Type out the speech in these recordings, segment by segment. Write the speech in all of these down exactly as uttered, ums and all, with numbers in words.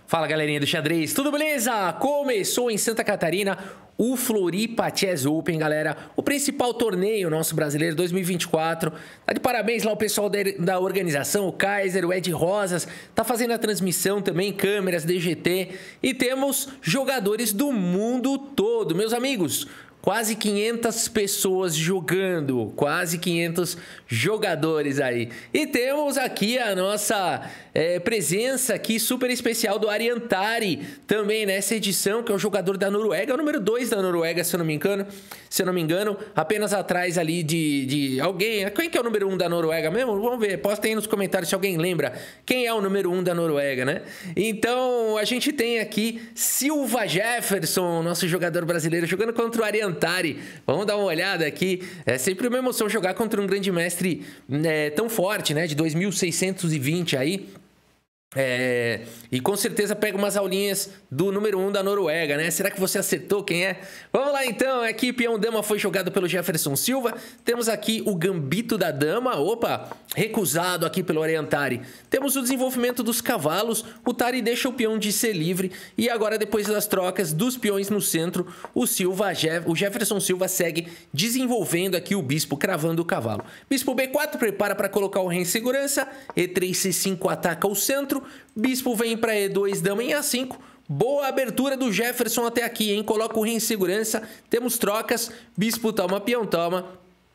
Fala, galerinha do xadrez, tudo beleza? Começou em Santa Catarina o Floripa Chess Open, galera. O principal torneio nosso brasileiro dois mil e vinte e quatro. Tá de parabéns lá o pessoal da organização, o Kaiser, o Ed Rosas. Tá fazendo a transmissão também, câmeras, D G T. E temos jogadores do mundo todo, meus amigos. Quase quinhentas pessoas jogando, quase quinhentos jogadores aí. E temos aqui a nossa é, presença aqui super especial do Ariantari, também nessa edição, que é o jogador da Noruega, é o número dois da Noruega, se eu não me engano, se eu não me engano, apenas atrás ali de, de alguém. Quem que é o número um da Noruega mesmo? Vamos ver, posta aí nos comentários se alguém lembra quem é o número um da Noruega, né? Então, a gente tem aqui Silva Jefferson, nosso jogador brasileiro, jogando contra o Ariantari. Vamos dar uma olhada aqui. É sempre uma emoção jogar contra um grande mestre é, tão forte, né? De dois mil seiscentos e vinte aí. É, e com certeza pega umas aulinhas do número um da Noruega, né? Será que você acertou quem é? Vamos lá então, aqui peão dama foi jogado pelo Jefferson Silva. Temos aqui o gambito da dama, opa, recusado aqui pelo Ariantari. Temos o desenvolvimento dos cavalos, o Tari deixa o peão de ser livre. E agora depois das trocas dos peões no centro, o Silva, o Jefferson Silva segue desenvolvendo aqui o bispo, cravando o cavalo. Bispo B quatro prepara para colocar o rei em segurança, E três C cinco ataca o centro. Bispo vem para E dois, dama em A cinco. Boa abertura do Jefferson até aqui, hein? Coloca o rei em segurança. Temos trocas. Bispo toma, peão toma.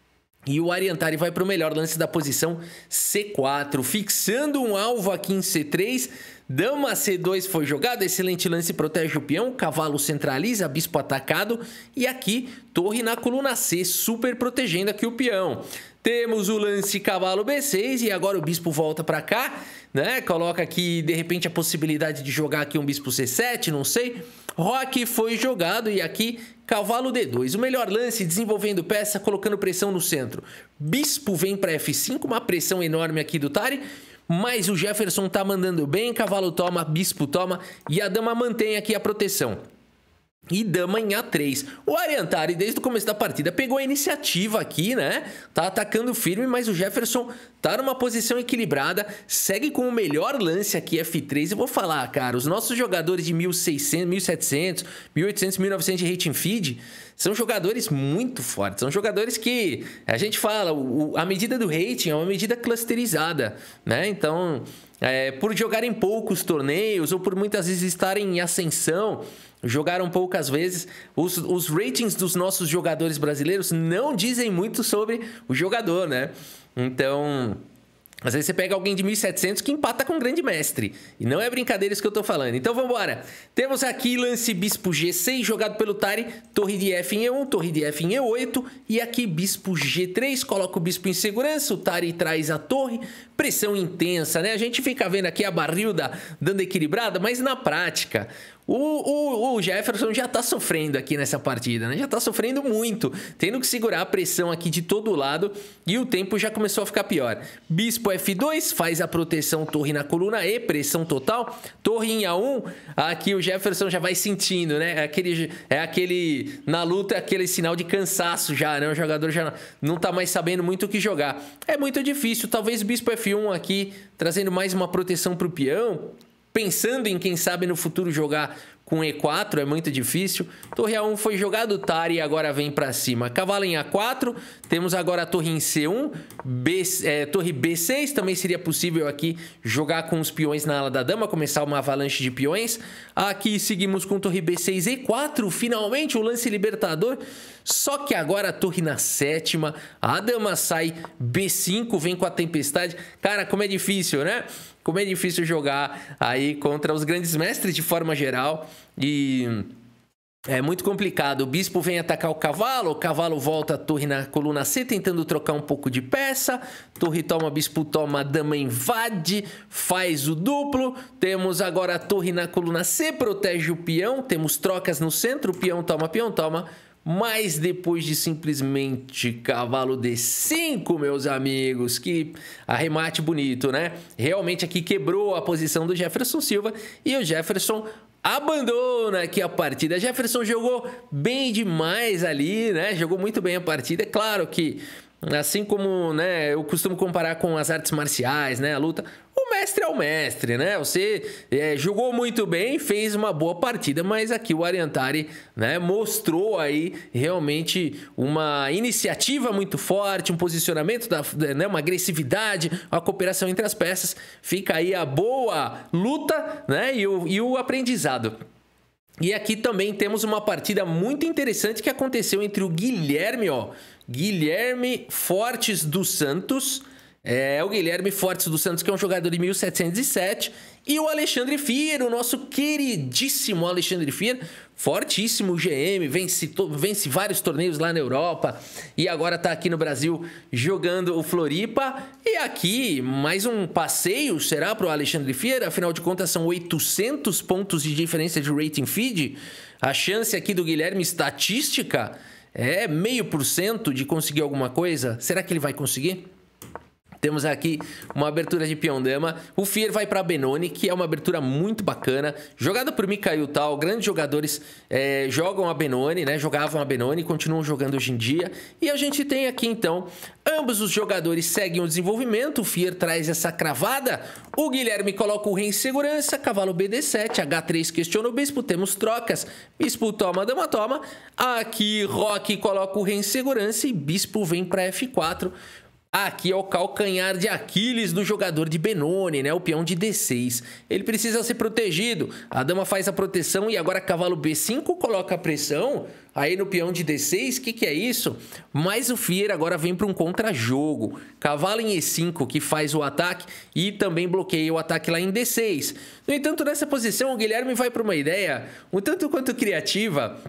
E o Ariantari vai para o melhor lance da posição C quatro. Fixando um alvo aqui em C três. Dama C dois foi jogado. Excelente lance, protege o peão. Cavalo centraliza, bispo atacado. E aqui, torre na coluna C, super protegendo aqui o peão. Temos o lance cavalo B seis e agora o bispo volta para cá, né? Coloca aqui, de repente, a possibilidade de jogar aqui um bispo C sete, não sei. Roque foi jogado e aqui cavalo D dois. O melhor lance, desenvolvendo peça, colocando pressão no centro. Bispo vem para F cinco, uma pressão enorme aqui do Tari. Mas o Jefferson tá mandando bem, cavalo toma, bispo toma e a dama mantém aqui a proteção. E dama em A três. O Ariantari, desde o começo da partida, pegou a iniciativa aqui, né? Tá atacando firme, mas o Jefferson tá numa posição equilibrada. Segue com o melhor lance aqui, F três. Eu vou falar, cara, os nossos jogadores de mil e seiscentos, mil e setecentos, mil e oitocentos, mil e novecentos de rating feed são jogadores muito fortes. São jogadores que, a gente fala, o, a medida do rating é uma medida clusterizada, né? Então, é, por jogarem poucos torneios ou por muitas vezes estarem em ascensão, jogaram poucas vezes, os, os ratings dos nossos jogadores brasileiros não dizem muito sobre o jogador, né? Então, às vezes você pega alguém de mil e setecentos que empata com um grande mestre. E não é brincadeira isso que eu tô falando. Então vamos embora. Temos aqui lance bispo G seis jogado pelo Tari. Torre de F em E um, torre de F em E oito. E aqui bispo G três, coloca o bispo em segurança. O Tari traz a torre. Pressão intensa, né? A gente fica vendo aqui a barrilda dando equilibrada, mas na prática... O, o, o Jefferson já tá sofrendo aqui nessa partida, né? Já tá sofrendo muito, tendo que segurar a pressão aqui de todo lado e o tempo já começou a ficar pior. Bispo F dois faz a proteção, torre na coluna E, pressão total. Torre em A um, aqui o Jefferson já vai sentindo, né? É aquele, é aquele na luta, é aquele sinal de cansaço já, né? O jogador já não tá mais sabendo muito o que jogar. É muito difícil, talvez Bispo F um aqui, trazendo mais uma proteção pro peão. Pensando em, quem sabe, no futuro jogar com E quatro, é muito difícil. Torre A um foi jogado, Tari, e agora vem para cima. Cavalo em A quatro, temos agora a torre em C um, B, é, torre B seis, também seria possível aqui jogar com os peões na ala da dama, começar uma avalanche de peões. Aqui seguimos com torre B seis, E quatro, finalmente o lance libertador. Só que agora a torre na sétima, a dama sai, B cinco, vem com a tempestade. Cara, como é difícil, né? Como é difícil jogar aí contra os grandes mestres de forma geral. E é muito complicado. O bispo vem atacar o cavalo, o cavalo volta a torre na coluna C, tentando trocar um pouco de peça. Torre toma, bispo toma, dama invade, faz o duplo. Temos agora a torre na coluna C, protege o peão. Temos trocas no centro, peão toma, peão toma. Mas depois de simplesmente cavalo D cinco, meus amigos, que arremate bonito, né? Realmente aqui quebrou a posição do Jefferson Silva e o Jefferson abandona aqui a partida. Jefferson jogou bem demais ali, né? Jogou muito bem a partida. É claro que, assim como, né, eu costumo comparar com as artes marciais, né, a luta, o mestre é o mestre, né? Você é, jogou muito bem, fez uma boa partida, mas aqui o Ariantari, né, mostrou aí realmente uma iniciativa muito forte, um posicionamento, da, né, uma agressividade, uma cooperação entre as peças. Fica aí a boa luta, né, e o, e o aprendizado. E aqui também temos uma partida muito interessante que aconteceu entre o Guilherme, ó, Guilherme Fortes dos Santos, é o Guilherme Fortes dos Santos, que é um jogador de mil setecentos e sete, e o Alexandre Fier, o nosso queridíssimo Alexandre Fier, fortíssimo G M, vence, vence vários torneios lá na Europa e agora tá aqui no Brasil jogando o Floripa. E aqui, mais um passeio será para o Alexandre Fier, afinal de contas são oitocentos pontos de diferença de rating feed. A chance aqui do Guilherme estatística é meio por cento de conseguir alguma coisa. Será que ele vai conseguir? Temos aqui uma abertura de peão-dama. O Fier vai para Benoni, que é uma abertura muito bacana. Jogada por Mikhail Tal. Grandes jogadores é, jogam a Benoni, né? Jogavam a Benoni e continuam jogando hoje em dia. E a gente tem aqui, então, ambos os jogadores seguem o desenvolvimento. O Fier traz essa cravada. O Guilherme coloca o rei em segurança. Cavalo B D sete. H três questiona o bispo. Temos trocas. Bispo toma, dama toma. Aqui, Roque coloca o rei em segurança e bispo vem para F quatro. Aqui é o calcanhar de Aquiles do jogador de Benoni, né? O peão de D seis. Ele precisa ser protegido. A dama faz a proteção e agora cavalo B cinco coloca a pressão. Aí no peão de D seis, o que, que é isso? Mas o Fier agora vem para um contra-jogo. Cavalo em E cinco, que faz o ataque e também bloqueia o ataque lá em D seis. No entanto, nessa posição, o Guilherme vai para uma ideia um tanto quanto criativa.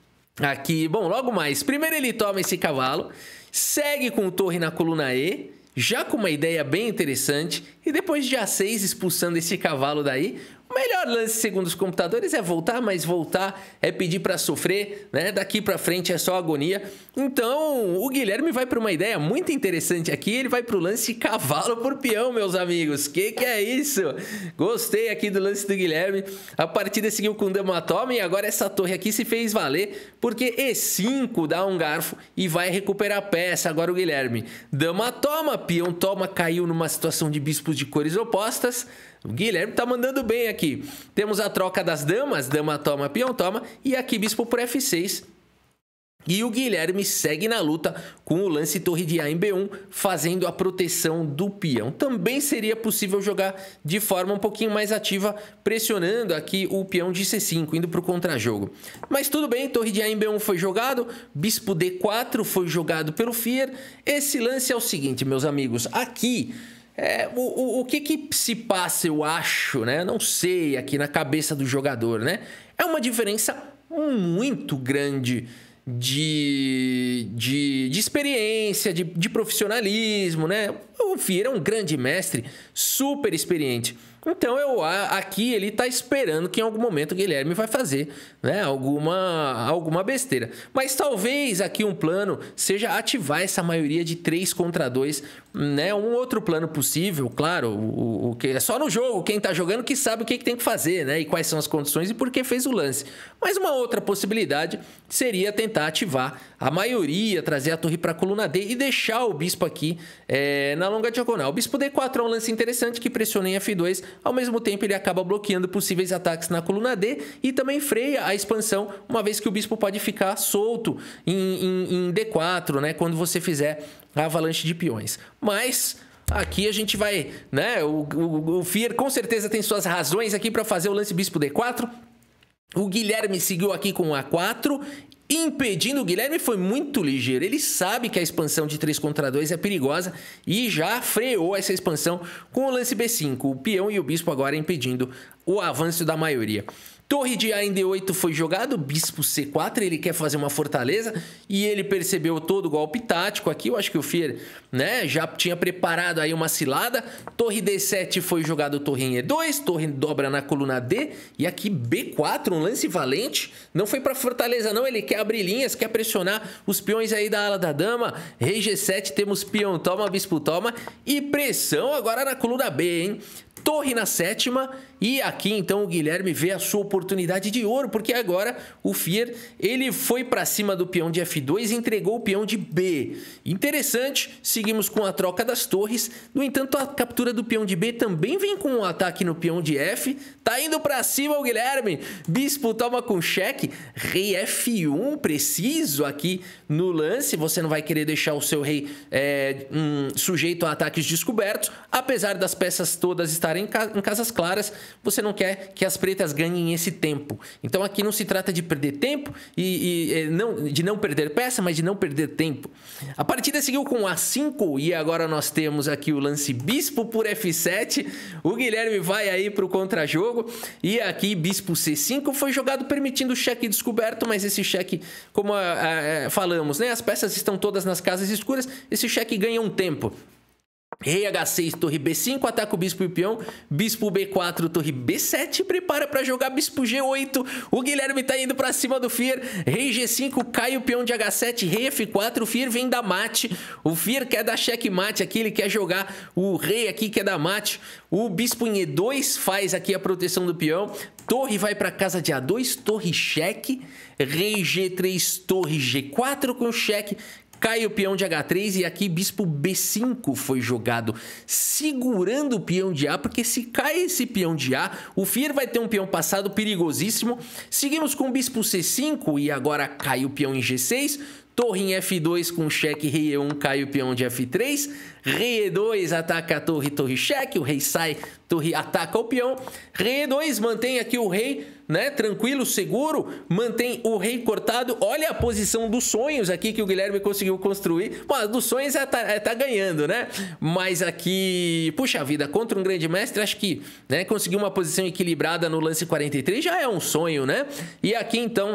Aqui, bom, logo mais. Primeiro ele toma esse cavalo, segue com o torre na coluna E, já com uma ideia bem interessante, e depois de A seis expulsando esse cavalo daí, o melhor lance segundo os computadores é voltar, mas voltar é pedir para sofrer, né? Daqui para frente é só agonia. Então, o Guilherme vai para uma ideia muito interessante aqui, ele vai para o lance cavalo por peão, meus amigos. Que que é isso? Gostei aqui do lance do Guilherme. A partida seguiu com dama toma e agora essa torre aqui se fez valer, porque E cinco dá um garfo e vai recuperar a peça. Agora o Guilherme, dama toma, peão toma, caiu numa situação de bispos de cores opostas. O Guilherme tá mandando bem aqui. Temos a troca das damas, dama toma, peão toma, e aqui bispo por F seis. E o Guilherme segue na luta com o lance torre de A em B um, fazendo a proteção do peão. Também seria possível jogar de forma um pouquinho mais ativa, pressionando aqui o peão de C cinco, indo para o contra-jogo. Mas tudo bem, torre de A em B um foi jogado, bispo D quatro foi jogado pelo Fier. Esse lance é o seguinte, meus amigos, aqui... É, o, o, o que que se passa, eu acho, né? Não sei, aqui na cabeça do jogador, né? É uma diferença muito grande de, de, de experiência, de, de profissionalismo, né? O Fier é um grande mestre, super experiente. Então, eu, aqui ele está esperando que em algum momento o Guilherme vai fazer, né, alguma, alguma besteira. Mas talvez aqui um plano seja ativar essa maioria de três contra dois, né? Um outro plano possível, claro, o, o que é só no jogo, quem está jogando que sabe o que, que tem que fazer, né? E quais são as condições e por que fez o lance. Mas uma outra possibilidade seria tentar ativar a maioria, trazer a torre para a coluna D e deixar o bispo aqui é, na longa diagonal. O bispo D quatro é um lance interessante que pressiona em F dois. Ao mesmo tempo, ele acaba bloqueando possíveis ataques na coluna D e também freia a expansão, uma vez que o bispo pode ficar solto em, em, em D quatro, né? Quando você fizer a avalanche de peões. Mas... aqui a gente vai, né? O, o, o Fier com certeza tem suas razões aqui para fazer o lance bispo D quatro. O Guilherme seguiu aqui com A quatro, impedindo. O Guilherme foi muito ligeiro. Ele sabe que a expansão de três contra dois é perigosa e já freou essa expansão com o lance B cinco. O peão e o bispo agora impedindo o avanço da maioria. Torre de A em D oito foi jogado, bispo C quatro, ele quer fazer uma fortaleza e ele percebeu todo o golpe tático aqui. Eu acho que o Fier, né, já tinha preparado aí uma cilada. Torre D sete foi jogado, torre em E dois, torre dobra na coluna D e aqui B quatro, um lance valente. Não foi para fortaleza não, ele quer abrir linhas, quer pressionar os peões aí da ala da dama. Rei G sete, temos peão toma, bispo toma e pressão agora na coluna B, hein? Torre na sétima E aqui, então, o Guilherme vê a sua oportunidade de ouro, porque agora o Fear, ele foi para cima do peão de F dois e entregou o peão de B. Interessante, seguimos com a troca das torres. No entanto, a captura do peão de B também vem com um ataque no peão de F. Tá indo para cima o Guilherme. Bispo toma com cheque. Rei F um, preciso aqui no lance. Você não vai querer deixar o seu rei é, um, sujeito a ataques descobertos. Apesar das peças todas estarem em, ca em casas claras, você não quer que as pretas ganhem esse tempo. Então aqui não se trata de perder tempo e, e não, de não perder peça, mas de não perder tempo. A partida seguiu com A cinco e agora nós temos aqui o lance bispo por F sete. O Guilherme vai aí para o contra-jogo e aqui bispo C cinco foi jogado permitindo o cheque descoberto, mas esse cheque, como a, a, a, falamos, né, as peças estão todas nas casas escuras, esse cheque ganha um tempo. Rei H seis, torre B cinco, ataca o bispo e o peão. Bispo B quatro, torre B sete, prepara para jogar bispo G oito. O Guilherme tá indo para cima do Fear. Rei G cinco, cai o peão de H sete, rei F quatro, o Fear vem dar mate. O Fear quer dar checkmate aqui, ele quer jogar o rei aqui, quer dar mate. O bispo em E dois faz aqui a proteção do peão. Torre vai para casa de A dois, torre cheque. Rei G três, torre G quatro com cheque. Cai o peão de H três e aqui bispo B cinco foi jogado, segurando o peão de A, porque se cai esse peão de A, o Fear vai ter um peão passado perigosíssimo. Seguimos com bispo C cinco e agora cai o peão em G seis. Torre em F dois com cheque, rei E um, cai o peão de F três. Rei E dois ataca a torre, torre cheque, o rei sai, torre ataca o peão. Rei E dois mantém aqui o rei, né, tranquilo, seguro, mantém o rei cortado. Olha a posição dos sonhos aqui que o Guilherme conseguiu construir. Bom, dos sonhos é tá, é tá ganhando, né? Mas aqui, puxa vida, contra um grande mestre, acho que, né, conseguir uma posição equilibrada no lance quarenta e três já é um sonho, né? E aqui, então...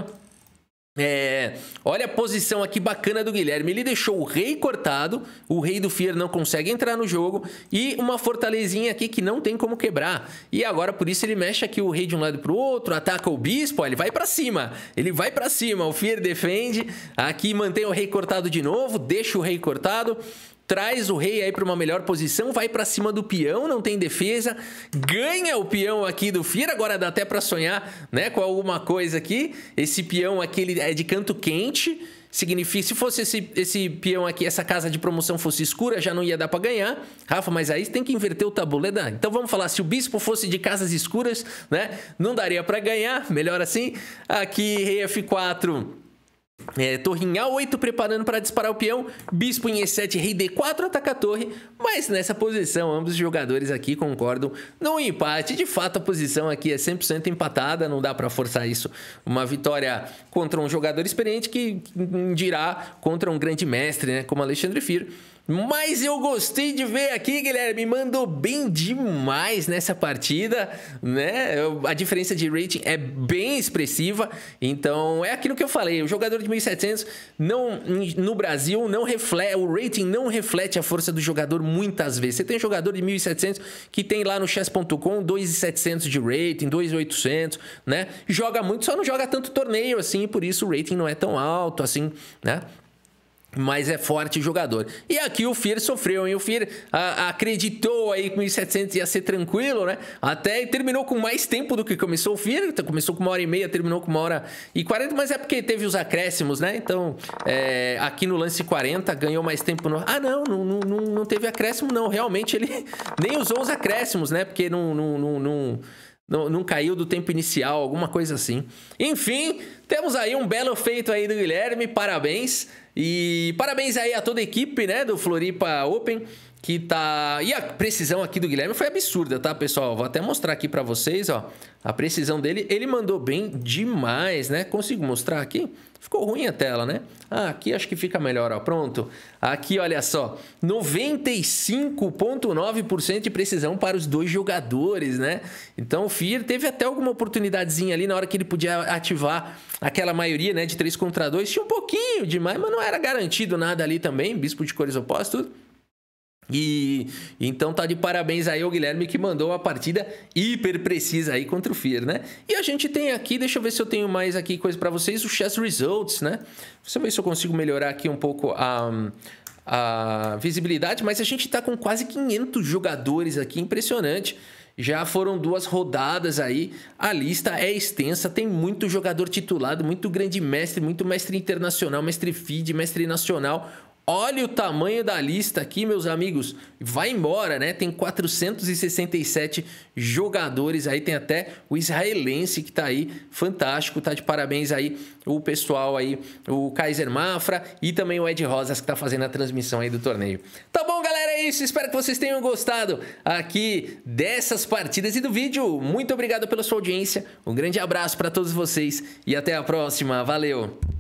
É, olha a posição aqui bacana do Guilherme. Ele deixou o rei cortado, o rei do Fear não consegue entrar no jogo e uma fortalezinha aqui que não tem como quebrar. E agora por isso ele mexe aqui o rei de um lado para o outro, ataca o bispo, ó, ele vai para cima. Ele vai para cima, o Fear defende, aqui mantém o rei cortado de novo, deixa o rei cortado. Traz o rei aí para uma melhor posição, vai para cima do peão, não tem defesa, ganha o peão aqui do Fear, agora dá até para sonhar, né, com alguma coisa aqui. Esse peão aqui ele é de canto quente, significa, se fosse esse, esse peão aqui, essa casa de promoção fosse escura, já não ia dar para ganhar. Rafa, mas aí tem que inverter o tabuleiro. Então vamos falar, se o bispo fosse de casas escuras, né, não daria para ganhar, melhor assim. Aqui rei F quatro... É, torre em A oito preparando para disparar o peão, bispo em E sete, rei D quatro ataca a torre, mas nessa posição ambos os jogadores aqui concordam no empate. De fato a posição aqui é cem por cento empatada, não dá para forçar isso, uma vitória contra um jogador experiente que dirá contra um grande mestre, né, como Alexandre Fear. Mas eu gostei de ver aqui, Guilherme, mandou bem demais nessa partida, né? A diferença de rating é bem expressiva, então é aquilo que eu falei, o jogador de mil e setecentos não, no Brasil não reflete, o rating não reflete a força do jogador muitas vezes. Você tem jogador de mil e setecentos que tem lá no chess ponto com dois mil e setecentos de rating, dois mil e oitocentos, né? Joga muito, só não joga tanto torneio assim, por isso o rating não é tão alto assim, né? Mas é forte jogador. E aqui o Fear sofreu, hein? O Fear a, acreditou aí que mil e setecentos ia ser tranquilo, né? Até terminou com mais tempo do que começou o Fear. Começou com uma hora e meia, terminou com uma hora e quarenta, mas é porque teve os acréscimos, né? Então, é, aqui no lance quarenta, ganhou mais tempo. No... Ah, não, não, não, não teve acréscimo, não. Realmente ele nem usou os acréscimos, né? Porque não... não, não, não... Não, não caiu do tempo inicial, alguma coisa assim. Enfim, temos aí um belo feito aí do Guilherme, parabéns. E parabéns aí a toda a equipe, né, do Floripa Open, que tá... E a precisão aqui do Guilherme foi absurda, tá, pessoal? Vou até mostrar aqui pra vocês, ó. A precisão dele, ele mandou bem demais, né? Consigo mostrar aqui? Ficou ruim a tela, né? Ah, aqui acho que fica melhor, ó. Pronto. Aqui, olha só. noventa e cinco vírgula nove por cento de precisão para os dois jogadores, né? Então o Fear teve até alguma oportunidadezinha ali na hora que ele podia ativar aquela maioria, né? De três contra dois. Tinha um pouquinho demais, mas não era garantido nada ali também. Bispo de cores opostas, tudo. E então tá de parabéns aí ao Guilherme que mandou uma partida hiper precisa aí contra o Fear, né? E a gente tem aqui, deixa eu ver se eu tenho mais aqui coisa pra vocês, o Chess Results, né? Deixa eu ver se eu consigo melhorar aqui um pouco a, a visibilidade, mas a gente tá com quase quinhentos jogadores aqui, impressionante. Já foram duas rodadas aí, a lista é extensa, tem muito jogador titulado, muito grande mestre, muito mestre internacional, mestre F I D, mestre nacional. Olha o tamanho da lista aqui, meus amigos. Vai embora, né? Tem quatrocentos e sessenta e sete jogadores aí. Tem até o israelense que tá aí. Fantástico. Tá de parabéns aí o pessoal aí. O Kaiser Mafra e também o Ed Rosas que tá fazendo a transmissão aí do torneio. Tá bom, galera? É isso. Espero que vocês tenham gostado aqui dessas partidas e do vídeo. Muito obrigado pela sua audiência. Um grande abraço para todos vocês e até a próxima. Valeu!